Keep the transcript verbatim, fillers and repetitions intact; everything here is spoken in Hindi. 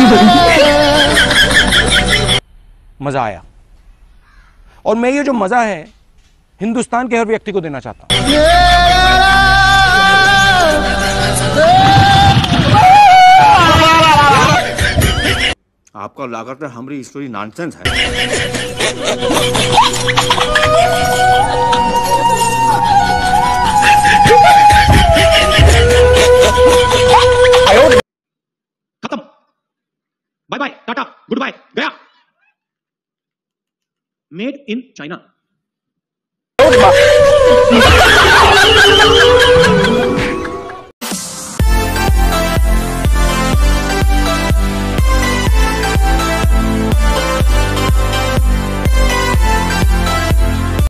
मजा आया, और मैं ये जो मजा है हिंदुस्तान के हर व्यक्ति को देना चाहता हूं। आपको लागत है हमारी स्टोरी नॉनसेंस है। खत्म, bye bye, tata, good bye, गया। Made in China.